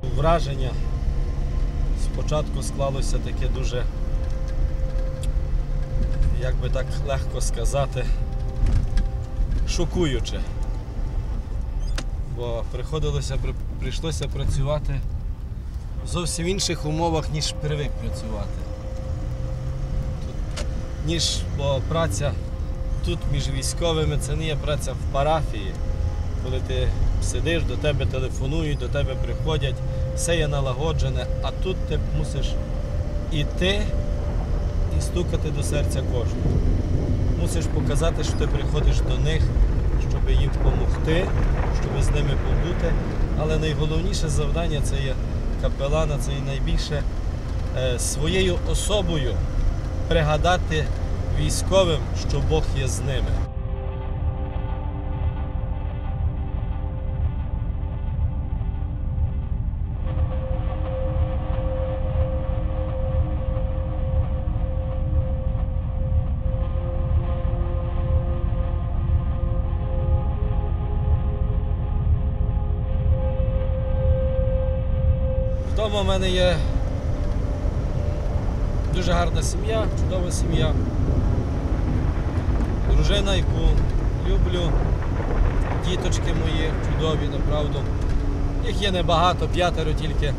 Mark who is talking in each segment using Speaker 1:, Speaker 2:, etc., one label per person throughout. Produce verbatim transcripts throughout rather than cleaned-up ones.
Speaker 1: враження спочатку склалося таке дуже, як би так легко сказати, шокуюче. Бо приходилося, прийшлося працювати в зовсім інших умовах, ніж привик працювати. Тут, ніж, бо праця тут між військовими, це не є праця в парафії, коли ти сидиш, до тебе телефонують, до тебе приходять, все є налагоджене, а тут ти мусиш іти і стукати до серця кожного. Мусиш показати, що ти приходиш до них, щоб їм допомогти, щоб з ними побути. Але найголовніше завдання це є капелана, це є найбільше е, своєю особою пригадати військовим, що Бог є з ними. Вдома в мене є дуже гарна сім'я, чудова сім'я, дружина, яку люблю, діточки мої чудові, направду. Їх є небагато, п'ятеро тільки,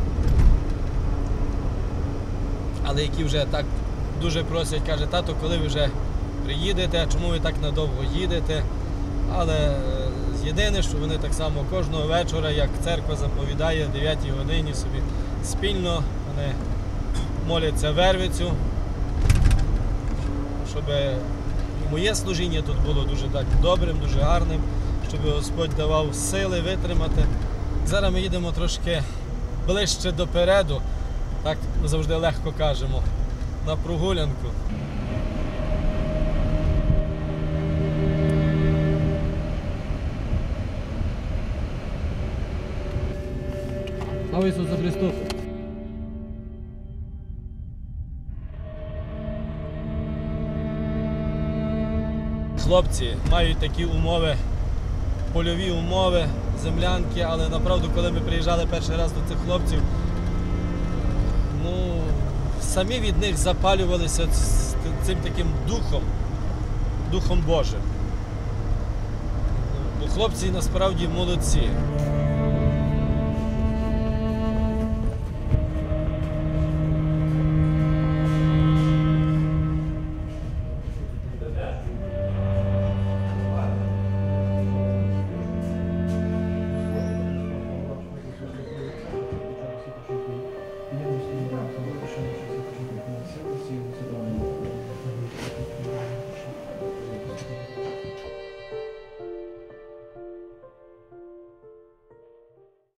Speaker 1: але які вже так дуже просять, каже, тато, коли ви вже приїдете, а чому ви так надовго їдете? Але єдине, що вони так само кожного вечора, як церква заповідає, в дев'ятій годині собі спільно вони моляться Вервицю, щоб моє служіння тут було дуже так добрим, дуже гарним, щоб Господь давав сили витримати. Зараз ми їдемо трошки ближче допереду, так ми завжди легко кажемо, на прогулянку. Слава Ісусу Христу! Хлопці мають такі умови, польові умови, землянки, але направду, коли ми приїжджали перший раз до цих хлопців, ну, самі від них запалювалися цим таким духом, духом Божим. Бо хлопці насправді молодці.